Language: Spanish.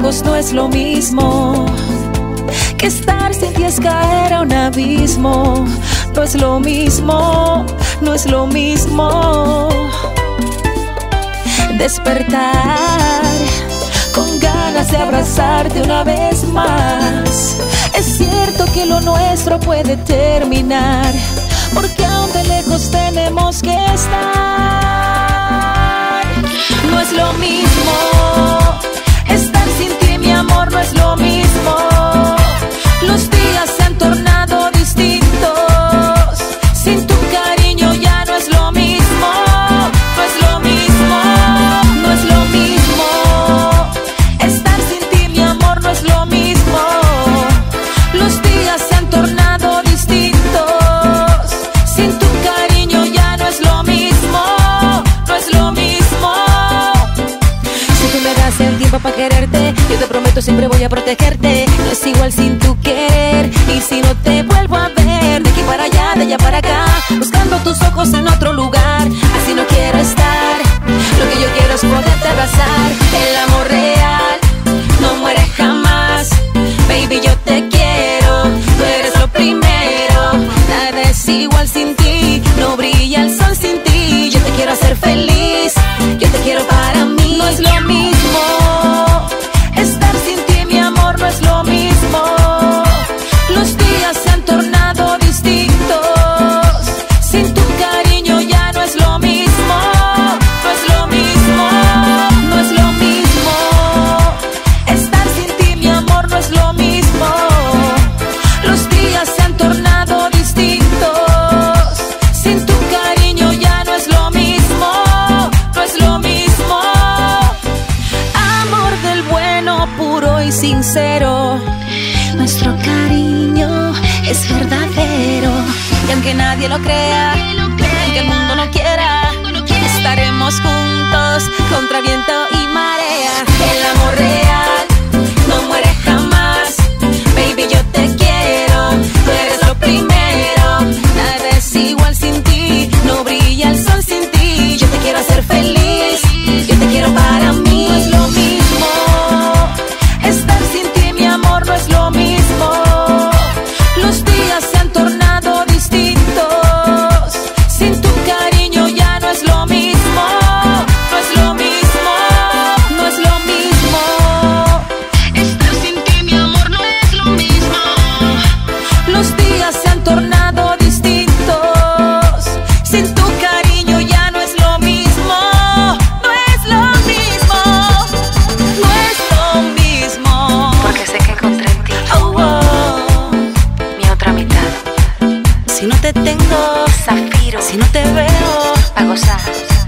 lejos no es lo mismo, que estar sin ti es caer a un abismo. No es lo mismo, no es lo mismo. Despertar con ganas de abrazarte una vez más. Es cierto que lo nuestro puede terminar, porque aún de lejos tenemos que estar. No es lo mismo estar sin ti, mi amor, no es lo mismo. Los días se han tornado distintos, sin tu cariño ya no es lo mismo. No es lo mismo, no es lo mismo. Estar sin ti, mi amor, no es lo mismo. Los días se han tornado distintos, sin tu cariño ya no es lo mismo. No es lo mismo. Si tú me das el tiempo para quererte, yo te prometo siempre voy a protegerte. No es igual sin tu querer. Y si no te vuelvo a ver, de aquí para allá, de allá para acá, buscando tus ojos en otro lugar, así no quiero estar. Lo que yo quiero es poderte abrazar. El amor real no muere jamás. Baby, yo te quiero, tú eres lo primero. Nada es igual sin ti, no brilla el sol sin ti. Yo te quiero hacer feliz, yo te quiero para mí. No es lo mismo estar sin ti, mi amor, no es lo mismo. Los días se han tornado distintos, sin tu cariño ya no es lo mismo. No es lo mismo, no es lo mismo. Estar sin ti, mi amor, no es lo mismo. Los días se han tornado distintos, sin tu cariño ya no es lo mismo. No es lo mismo. Amor del bueno, puro y sincero. Nuestro cariño es verdadero, y aunque nadie lo crea, aunque el mundo no quiera, estaremos juntos contra viento y marea. El amor real no muere jamás. Baby, yo te quiero, tú eres lo primero. Nada es igual sin ti, no brilla el sol sin ti. Yo te quiero hacer feliz, yo te quiero para mí. No es lo mismo estar sin ti, mi amor, no es lo mismo. Los días se han tornado distintos, sin tu cariño ya no es lo mismo. No es lo mismo, no es lo mismo. Estar sin ti, mi amor, no es lo mismo. Los días se han tornado distintos, sin tu cariño ya no es lo mismo. No es lo mismo, no es lo mismo. Porque sé que encontré en ti Oh, oh. mi otra mitad. Si no te tengo, Zafiro, si no te veo, a gozar.